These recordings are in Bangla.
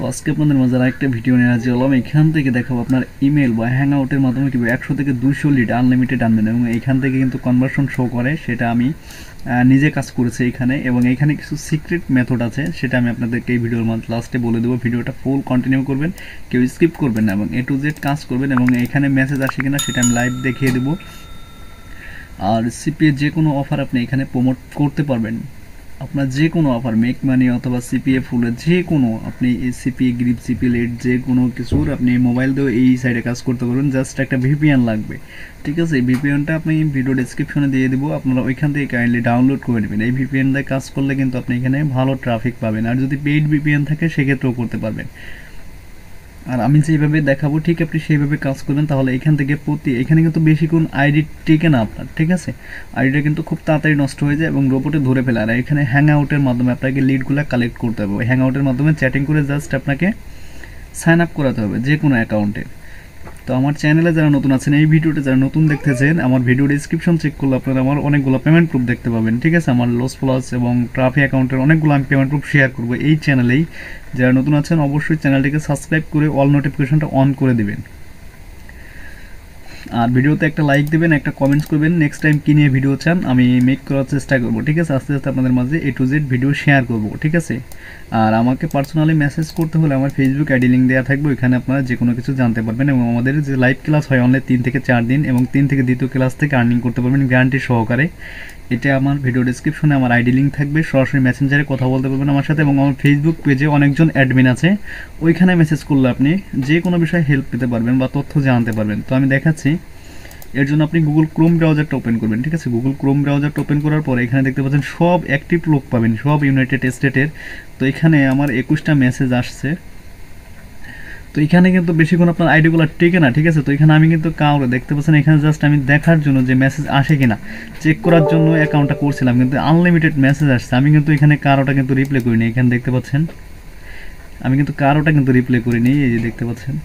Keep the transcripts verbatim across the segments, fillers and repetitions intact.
আজকে আপনাদের মাঝে আরেকটা ভিডিও নিয়ে হাজির হলাম। এখান থেকে দেখাবো আপনার ইমেল বা হ্যাং আউটের মাধ্যমে কীভাবে একশো থেকে দুশো লিড আনলিমিটেড আনবেন এবং এখান থেকে কিন্তু কনভার্সন শো করে। সেটা আমি নিজে কাজ করেছি এখানে, এবং এখানে কিছু সিক্রেট মেথড আছে, সেটা আমি আপনাদেরকে এই ভিডিওর মাঝে লাস্টে বলে দেবো। ভিডিওটা ফুল কন্টিনিউ করবেন, কেউ স্কিপ করবেন না, এবং এ টু জেড কাজ করবেন। এবং এখানে মেসেজ আসে কিনা সেটা আমি লাইভ দেখিয়ে দেবো। আর সিপিএ যে কোনো অফার আপনি এখানে প্রমোট করতে পারবেন। আপনার যে কোনো অফার, মেক মানি অথবা সিপিএ ফুলের যে কোনো, আপনি এই সিপিএ গ্রিপ সিপি লেট যে কোনো কিছুর আপনি মোবাইল দিয়েও এই সাইডে কাজ করতে পারবেন। জাস্ট একটা ভিপিএন লাগবে, ঠিক আছে? এই ভিপিএনটা আপনি ভিডিও ডেসক্রিপশনে দিয়ে দেবো, আপনারা ওইখান থেকে কাইন্ডলি ডাউনলোড করে নেবেন। এই ভিপিএন দিয়ে কাজ করলে কিন্তু আপনি এখানে ভালো ট্রাফিক পাবেন, আর যদি পেইড ভিপিএন থাকে সেক্ষেত্রেও করতে পারবেন। আর আমি যেভাবে দেখাবো ঠিক আপনি সেইভাবে কাজ করবেন, তাহলে এখান থেকে প্রতি এখানে কিন্তু বেশিক্ষণ আইডি টেকে না আপনার, ঠিক আছে? আইডিটা কিন্তু খুব তাড়াতাড়ি নষ্ট হয়ে যায় এবং রোবটে ধরে ফেলে। আর এখানে হ্যাং আউটের মাধ্যমে আপনাকে লিডগুলো কালেক্ট করতে হবে। হ্যাং আউটের মাধ্যমে চ্যাটিং করে জাস্ট আপনাকে সাইন আপ করাতে হবে যে কোনো অ্যাকাউন্টে। তো আমার চ্যানেলে যারা নতুন আছেন, এই ভিডিওটা যারা নতুন দেখতেছেন, আমার ভিডিও ডিসক্রিপশন চেক করলে আপনারা আমার অনেকগুলো পেমেন্ট প্রুফ দেখতে পাবেন, ঠিক আছে? আমার লস প্লাস এবং ট্রাফি অ্যাকাউন্টের অনেকগুলো আমি পেমেন্ট প্রুফ শেয়ার করবো এই চ্যানেলেই। যারা নতুন আছেন অবশ্যই চ্যানেলটিকে সাবস্ক্রাইব করে অল নোটিফিকেশনটা অন করে দেবেন। আর ভিডিওতে একটা লাইক দেবেন, একটা কমেন্টস করবেন নেক্সট টাইম কী নিয়ে ভিডিও চান, আমি মেক করার চেষ্টা করবো, ঠিক আছে? আস্তে আস্তে আপনাদের মাঝে A to Z video share করবো, ঠিক আছে? আর আমাকে পার্সোনালি মেসেজ করতে হলে আমার ফেসবুক আইডি লিঙ্ক দেওয়া থাকবে, ওইখানে আপনারা যে কোনো কিছু জানতে পারবেন। এবং আমাদের যে লাইভ ক্লাস হয় অনলি তিন থেকে চার দিন, এবং তিন থেকে দ্বিতীয় ক্লাস থেকে আর্নিং করতে পারবেন গ্যারান্টি সহকারে। এটা আমার ভিডিও ডিসক্রিপশনে আমার আইডি লিঙ্ক থাকবে, সরাসরি মেসেঞ্জারে কথা বলতে পারবেন আমার সাথে। এবং আমার ফেসবুক পেজে অনেকজন অ্যাডমিন আছে, ওইখানে মেসেজ করলে আপনি যে কোনো বিষয়ে হেল্প পেতে পারবেন বা তথ্য জানতে পারবেন। তো আমি দেখাচ্ছি। এর জন্য আপনি গুগল ক্রোম ব্রাউজারটা ওপেন করবেন, ঠিক আছে? গুগল ক্রোম ব্রাউজারটা ওপেন করার পরে এখানে দেখতে পাচ্ছেন সব অ্যাক্টিভ লোক পাবেন, সব ইউনাইটেড স্টেটের। তো এখানে আমার একুশটা মেসেজ আসছে। তো এখানে কিন্তু বেশিক্ষণ আপনার আইডিগুলো টেকে না, ঠিক আছে? তো এখানে আমি কিন্তু কাউরে দেখতে পাচ্ছেন, এখানে জাস্ট আমি দেখার জন্য যে মেসেজ আসে কিনা চেক করার জন্য অ্যাকাউন্টটা করছিলাম, কিন্তু আনলিমিটেড মেসেজ আসছে। আমি কিন্তু এখানে কারোটা কিন্তু রিপ্লাই করিনি, এখানে দেখতে পাচ্ছেন আমি কিন্তু কারোটা কিন্তু রিপ্লাই করিনি, এই যে দেখতে পাচ্ছেন।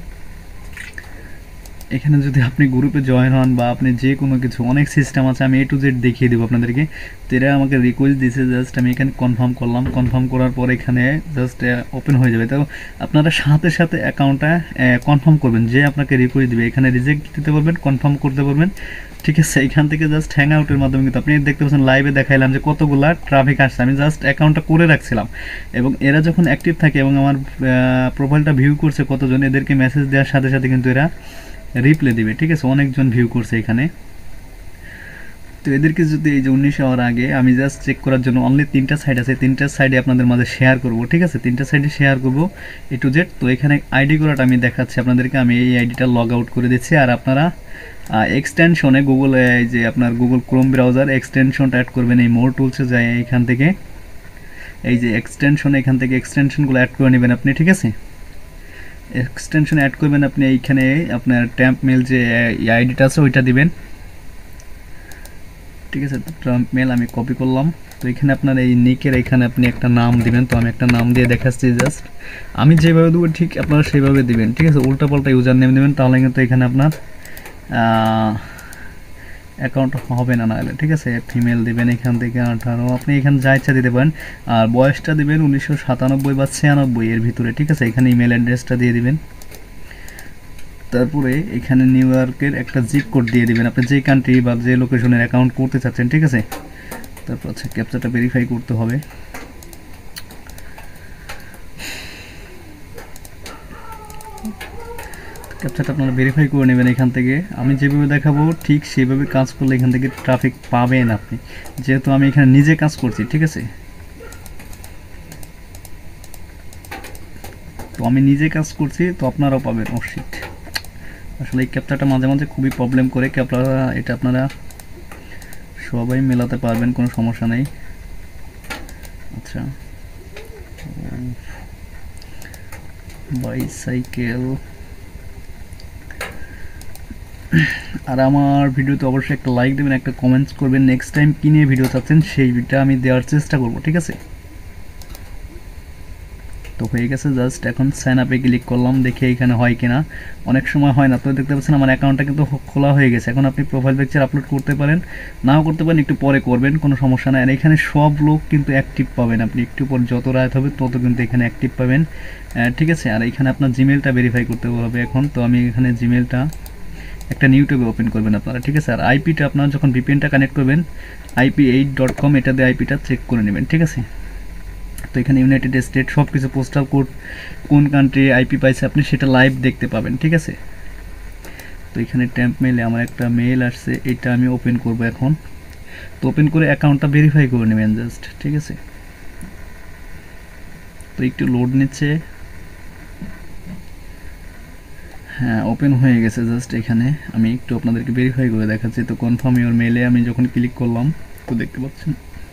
এখানে যদি আপনি গ্রুপে জয়েন হন বা আপনি যে কোনো কিছু, অনেক সিস্টেম আছে, আমি এ টু জেড দেখিয়ে দেবো আপনাদেরকে। তো এরা আমাকে রিকোয়েস্ট দিয়েছে, জাস্ট আমি এখানে কনফার্ম করলাম। কনফার্ম করার পর এখানে জাস্ট ওপেন হয়ে যাবে। তো আপনারা সাথে সাথে অ্যাকাউন্টটা কনফার্ম করবেন, যে আপনাকে রিকোয়েস্ট দেবে এখানে রিজেক্ট দিতে পারবেন, কনফার্ম করতে পারবেন, ঠিক আছে? এখান থেকে জাস্ট হ্যাং আউটের মাধ্যমে কিন্তু আপনি দেখতে পাচ্ছেন লাইভে দেখাইলাম যে কতগুলা ট্রাফিক আসছে। আমি জাস্ট অ্যাকাউন্টটা করে রাখছিলাম, এবং এরা যখন অ্যাক্টিভ থাকে এবং আমার প্রোফাইলটা ভিউ করছে কতজন, এদেরকে মেসেজ দেওয়ার সাথে সাথে কিন্তু এরা রিপ্লাই দিবে, ঠিক আছে? অনেকজন ভিউ করছে এখানে। তো এদেরকে যদি এই যে উনিশ আওয়ার আগে আমি জাস্ট চেক করার জন্য অনলি তিনটা সাইড আছে, তিনটা সাইডে আপনাদের মাঝে শেয়ার করব, ঠিক আছে? তিনটা সাইডে শেয়ার করব এ টু জেড। তো এখানে আইডি করাটা আমি দেখাচ্ছি আপনাদেরকে। আমি এই আইডিটা লগ আউট করে দিচ্ছি। আর আপনারা এক্সটেনশনে গুগল, এই যে আপনার গুগল ক্রোম ব্রাউজার এক্সটেনশনটা অ্যাড করবেন এই মোর টুলসে যায়, এখান থেকে এই যে এক্সটেনশন, এখান থেকে এক্সটেনশনগুলো অ্যাড করে নেবেন আপনি, ঠিক আছে? এক্সটেনশন অ্যাড করবেন আপনি, এইখানে আপনার ট্যাম্প মেল যে আইডিটা আছে ওইটা দিবেন, ঠিক আছে? ট্যাম্প মেল আমি কপি করলাম। তো এখানে আপনার এই নিকের এখানে আপনি একটা নাম দিবেন। তো আমি একটা নাম দিয়ে দেখাচ্ছি, জাস্ট আমি যেভাবে দেবো ঠিক আপনারা সেইভাবে দিবেন, ঠিক আছে? উল্টাপাল্টা ইউজার নেম দেবেন, তাহলে কিন্তু এখানে আপনার অ্যাকাউন্ট হবে না, নাহলে, ঠিক আছে? ফিমেল দিবেন এখান থেকে আঠারো, আপনি এখানে যা ইচ্ছা দিতে পারেন। আর বয়সটা দিবেন উনিশশো সাতানব্বই বা ছিয়ানব্বই এর ভিতরে, ঠিক আছে? এখানে ইমেল অ্যাড্রেসটা দিয়ে দিবেন। তারপরে এখানে নিউ ইয়র্কের একটা জিপ কোড দিয়ে দিবেন, আপনি যে কান্ট্রি বা যে লোকেশনের অ্যাকাউন্ট করতে চাচ্ছেন, ঠিক আছে? তারপর হচ্ছে ক্যাপচাটা ভেরিফাই করতে হবে। ক্যাপচাটা আপনারা ভেরিফাই করে নেবেন এখান থেকে। আমি যেভাবে দেখাবো ঠিক সেভাবে কাজ করলে এখান থেকে ট্রাফিক পাবেন আপনি, যেহেতু আমি এখানে নিজে কাজ করছি, ঠিক আছে? তো আমি নিজে কাজ করছি, তো আপনারাও পাবেন। ও শিট, আসলে এই ক্যাপচাটা মাঝে মাঝে খুবই প্রবলেম করে। আপনারা এটা আপনারা সবাই মেলাতে পারবেন, কোনো সমস্যা নেই। আচ্ছা, বাইসাইকেল। আর আমার ভিডিওতে অবশ্যই একটা লাইক দেবেন, একটা কমেন্টস করবেন নেক্সট টাইম কী নিয়ে ভিডিও চাচ্ছেন, সেইটা আমি দেওয়ার চেষ্টা করব, ঠিক আছে? তো হয়ে গেছে, জাস্ট এখন সাইন আপে ক্লিক করলাম, দেখি এখানে হয় কিনা। অনেক সময় হয় না, তো দেখতে পাচ্ছেন আমার অ্যাকাউন্টটা কিন্তু খোলা হয়ে গেছে। এখন আপনি প্রোফাইল পিকচার আপলোড করতে পারেন, নাও করতে পারেন, একটু পরে করবেন, কোনো সমস্যা নাই। আর এখানে সব লোক কিন্তু অ্যাক্টিভ পাবেন, আপনি একটু পর যত রাত হবে তত কিন্তু এখানে অ্যাক্টিভ পাবেন, ঠিক আছে। আর এখানে আপনার জিমেলটা ভেরিফাই করতে হবে এখন। তো আমি এখানে জিমেলটা একটা নিউ ট্যাবে ওপেন করবেন আপনারা, ঠিক আছে। আর আইপিটা আপনারা যখন ভিপিএনটা কানেক্ট করবেন আইপি এইট ডট কম এটা দিয়ে আইপিটা চেক করে নেবেন, ঠিক আছে। তো এখানে ইউনাইটেড স্টেট সব কিছু, পোস্টাল কোড, কোন কান্ট্রি আইপি পাইছে আপনি সেটা লাইভ দেখতে পাবেন, ঠিক আছে। তো এখানে ট্যাম্প মেলে আমার একটা মেল আসছে, এটা আমি ওপেন করব এখন। তো ওপেন করে অ্যাকাউন্টটা ভেরিফাই করে নেবেন জাস্ট, ঠিক আছে। তো একটু লোড নিচ্ছে, হ্যাঁ ওপেন হয়ে গেছে। জাস্ট এখানে আমি একটু আপনাদেরকে ভেরিফাই করে দেখাচ্ছি। তো কনফার্ম ইওর মেলে আমি যখন ক্লিক করলাম তো দেখতে পাচ্ছেন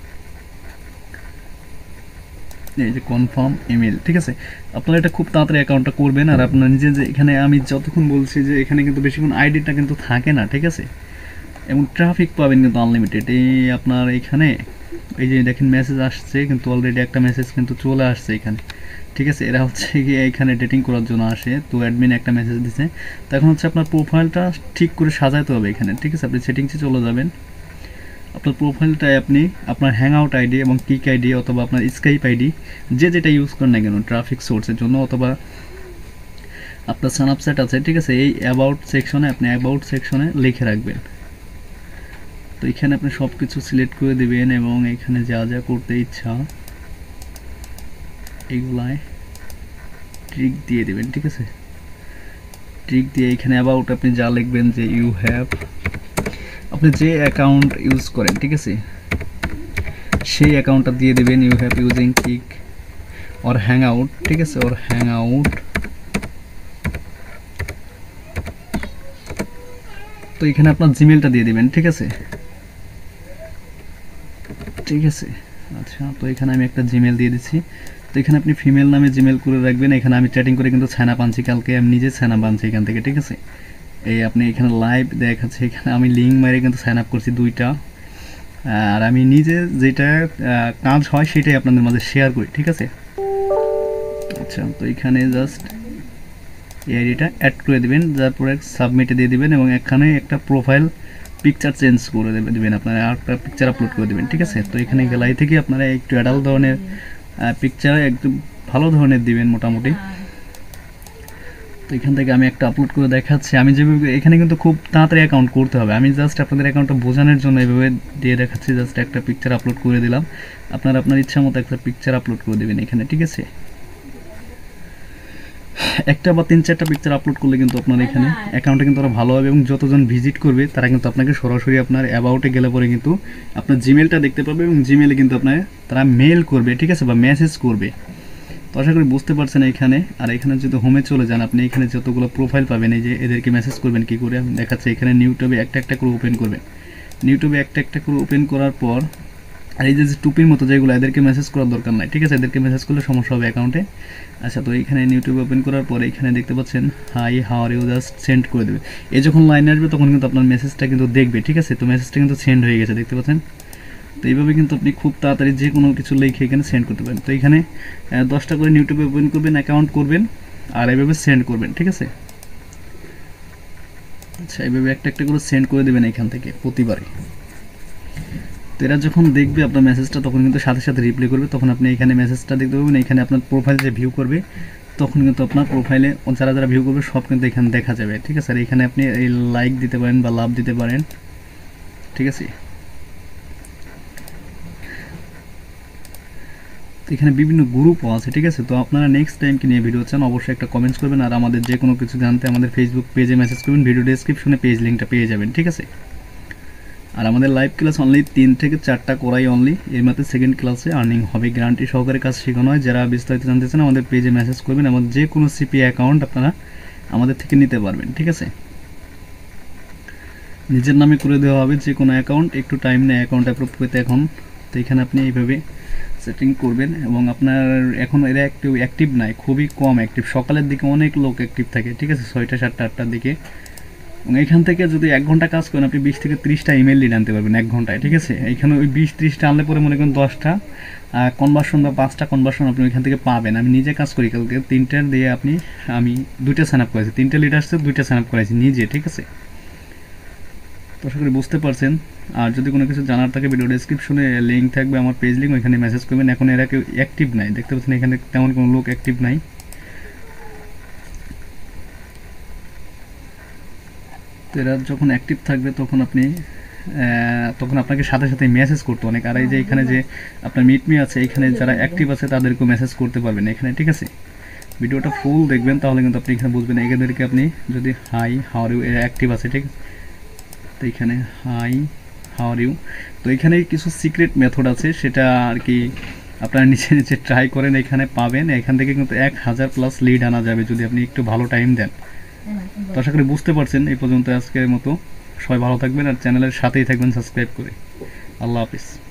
এই যে কনফার্ম ইমেল, ঠিক আছে। আপনারা এটা খুব তাড়াতাড়ি অ্যাকাউন্টটা করবেন। আর আপনার নিজে যে এখানে আমি যতক্ষণ বলছি যে এখানে কিন্তু বেশিক্ষণ আইডিটা কিন্তু থাকে না, ঠিক আছে। এবং ট্রাফিক পাবেন কিন্তু আনলিমিটেড। এই আপনার এখানে এই যে দেখেন মেসেজ আসছে, কিন্তু অলরেডি একটা মেসেজ কিন্তু চলে আসছে এখানে, ঠিক আছে। এরা হচ্ছে গিয়ে এখানে ডেটিং করার জন্য আসে, তো অ্যাডমিন একটা মেসেজ দিছে। তো এখন হচ্ছে আপনার প্রোফাইলটা ঠিক করে সাজাতে হবে এখানে, ঠিক আছে। আপনি সেটিংসে চলে যাবেন, আপনার প্রোফাইলটায় আপনি আপনার হ্যাং আউট আইডি এবং কিক আইডি অথবা আপনার স্কাইপ আইডি যে যেটা ইউজ করেন না কেন ট্রাফিক সোর্সের জন্য, অথবা আপনার স্ন্যাপচ্যাট আছে, ঠিক আছে, এই অ্যাবাউট সেকশনে আপনি অ্যাবাউট সেকশনে লিখে রাখবেন। তো এখানে আপনি সব কিছু সিলেক্ট করে দেবেন এবং এখানে যা যা করতে ইচ্ছা এগুলায় ট্রিক দিয়ে দেবেন, ঠিক আছে। ট্রিক দিয়ে এখানে অ্যাবাউট আপনি যা লিখবেন যে ইউ হ্যাভ, আপনি যে অ্যাকাউন্ট ইউজ করেন, ঠিক আছে, সেই অ্যাকাউন্টটা দিয়ে দেবেন you have using Kik or hang out, ঠিক আছে, অর হ্যাং আউট। তো এখানে আপনার জিমেলটা দিয়ে দিবেন, ঠিক আছে, ঠিক আছে। আচ্ছা, তো এখানে আমি একটা জিমেল দিয়ে দিচ্ছি। তো এখানে আপনি ফিমেল নামে জিমেল করে রাখবেন। এখানে আমি চ্যাটিং করে কিন্তু ছানা পানছি, কালকে আমি নিজে ছানা পানছি এখান থেকে, ঠিক আছে। এই আপনি এখানে লাইভ দেখাচ্ছে, এখানে আমি লিঙ্ক মেরে কিন্তু সাইন আপ করছি দুইটা। আর আমি নিজে যেটা কাজ হয় সেটাই আপনাদের মাঝে শেয়ার করি, ঠিক আছে। আচ্ছা, তো এখানে জাস্ট এই আইডিটা অ্যাড করে দেবেন, তারপরে সাবমিটে দিয়ে দিবেন এবং এখানে একটা প্রোফাইল পিকচার চেঞ্জ করে দেবে দেবেন আপনারা, আর একটা পিকচার আপলোড করে দেবেন, ঠিক আছে। তো এখানে গ্যালারি থেকে আপনারা একটু অ্যাডাল্ট ধরনের পিকচার একটু ভালো ধরনের দিবেন মোটামুটি। তো এখান থেকে আমি একটা আপলোড করে দেখাচ্ছি। আমি যেভাবে এখানে কিন্তু খুব তাড়াতাড়ি অ্যাকাউন্ট করতে হবে, আমি জাস্ট আপনাদের অ্যাকাউন্টটা বোঝানোর জন্য এইভাবে দিয়ে দেখাচ্ছি। জাস্ট একটা পিকচার আপলোড করে দিলাম, আপনারা আপনার ইচ্ছা মতো একটা পিকচার আপলোড করে দেবেন এখানে, ঠিক আছে। একটা বা তিন চারটা পিকচার আপলোড করলে কিন্তু আপনার এখানে অ্যাকাউন্টে কিন্তু আরও ভালো হবে এবং যতজন ভিজিট করবে তারা কিন্তু আপনাকে সরাসরি আপনার অ্যাবাউটে গেলে পরে কিন্তু আপনার জিমেলটা দেখতে পাবে এবং জিমেলে কিন্তু আপনার তারা মেল করবে, ঠিক আছে, বা মেসেজ করবে। তো আশা করি বুঝতে পারছেন এখানে। আর এখানে যদি হোমে চলে যান আপনি এখানে যতগুলো প্রোফাইল পাবেন, এই যে এদেরকে মেসেজ করবেন কী করে আমি দেখাচ্ছি। এখানে নিউটিউবে একটা একটা করে ওপেন করবেন, নিউটিউবে একটা একটা করে ওপেন করার পর আর এই যে টুপির মতো যেগুলো এদেরকে মেসেজ করার দরকার নাই, ঠিক আছে, এদেরকে মেসেজ করলে সমস্যা হবে অ্যাকাউন্টে। আচ্ছা, তো এইখানে ইউটিউব ওপেন করার পরে এখানে দেখতে পাচ্ছেন hi how are you, just send করে দেবে। এই যখন লাইনে আসবে তখন কিন্তু আপনার মেসেজটা কিন্তু দেখবে, ঠিক আছে। তো মেসেজটা কিন্তু সেন্ড হয়ে গেছে, দেখতে পাচ্ছেন। তো এইভাবে কিন্তু আপনি খুব তাড়াতাড়ি যে কোনো কিছু লিখে এখানে সেন্ড করতে পারেন। তো এখানে দশটা করে ইউটিউবে ওপেন করবেন, অ্যাকাউন্ট করবেন আর এইভাবে সেন্ড করবেন, ঠিক আছে। আচ্ছা, এইভাবে একটা একটা করে সেন্ড করে দেবেন এখান থেকে প্রতিবারে। তো এরা যখন দেখবে আপনার মেসেজটা তখন কিন্তু সাথে সাথে রিপ্লাই করবে, তখন আপনি এখানে মেসেজটা দেখতে পাবেন। এখানে আপনার প্রোফাইল যে ভিউ করবে তখন কিন্তু আপনার প্রোফাইলে যারা যারা ভিউ করবে সব কিন্তু এখানে দেখা যাবে, ঠিক আছে। আর এখানে আপনি এই লাইক দিতে পারেন বা লাভ দিতে পারেন, ঠিক আছে। তো এখানে বিভিন্ন গ্রুপও আছে, ঠিক আছে। তো আপনারা নেক্সট টাইম কি নিয়ে ভিডিও চান অবশ্যই একটা কমেন্টস করবেন। আর আমাদের যে কোনো কিছু জানতে আমাদের ফেসবুক পেজে মেসেজ করবেন, ভিডিও ডেসক্রিপশনে পেজ লিঙ্কটা পেয়ে যাবেন, ঠিক আছে। আর আমাদের লাইভ ক্লাস অনলি তিন থেকে চারটা করাই অনলি, এর মধ্যে সেকেন্ড ক্লাসে আর্নিং হবে, গ্যারান্টি সহকারে কাজ শেখানো হয়। যারা বিস্তারিত জানতে চান আমাদের পেজে মেসেজ করবেন, আমাদের যে কোনো সিপি অ্যাকাউন্ট আপনারা আমাদের থেকে নিতে পারবেন, ঠিক আছে। নিজের নামে করে দেওয়া হবে যে কোনো অ্যাকাউন্ট, একটু টাইম নেয় অ্যাকাউন্ট অ্যাপ্রুভ করতে এখন। তো এখানে আপনি এইভাবে সেটিং করবেন এবং আপনার এখন এরা একটু অ্যাক্টিভ নাই, খুবই কম অ্যাক্টিভ, সকালের দিকে অনেক লোক অ্যাক্টিভ থাকে, ঠিক আছে, ছয়টা সাতটা আটটার দিকে। এবং এখান থেকে যদি এক ঘন্টা কাজ করেন আপনি বিশ থেকে ত্রিশটা ইমেল লিড আনতে পারবেন এক ঘন্টায়, ঠিক আছে। এইখানে ওই বিশ ত্রিশটা আনলে পরে মনে করেন দশটা কনভার্সন বা পাঁচটা কনভার্সন আপনি ওইখান থেকে পাবেন। আমি নিজে কাজ করি, কালকে তিনটার দিয়ে আপনি আমি দুইটা সাইন আপ করেছি, তিনটা লিড আসছে, দুইটা সাইন আপ করেছি নিজে, ঠিক আছে? তো আশা করি বুঝতে পারছেন। আর যদি কোনো কিছু জানার থাকে ভিডিও ডেসক্রিপশনে লিঙ্ক থাকবে, আমার পেজ লিঙ্ক, ওইখানে মেসেজ করবেন। এখন এরা কেউ অ্যাক্টিভ নাই, দেখতে পাচ্ছেন এখানে তেমন কোনো লোক অ্যাক্টিভ নাই। তো এরা যখন অ্যাক্টিভ থাকবে তখন আপনি তখন আপনাকে সাথে সাথে মেসেজ করতে অনেক। আর এই যে এখানে যে আপনার মিটমি আছে, এখানে যারা অ্যাক্টিভ আছে তাদেরকেও মেসেজ করতে পারবেন এখানে, ঠিক আছে? ভিডিওটা ফুল দেখবেন, তাহলে কিন্তু আপনি এখানে বুঝবেন। এদেরকে আপনি যদি হাই হাওয়ার ইউ, এরা অ্যাক্টিভ আছে, ঠিক আছে? তো এখানে হাই হাওয়ার ইউ, তো এখানে কিছু সিক্রেট মেথড আছে, সেটা আর কি আপনারা নিচে নিচে ট্রাই করেন, এখানে পাবেন। এখান থেকে কিন্তু এক হাজার প্লাস লিড আনা যাবে যদি আপনি একটু ভালো টাইম দেন। তো আশা করি বুঝতে পারছেন। এই পর্যন্ত আজকের মতো, সবাই ভালো থাকবেন আর চ্যানেলের সাথেই থাকবেন সাবস্ক্রাইব করে। আল্লাহ হাফিজ।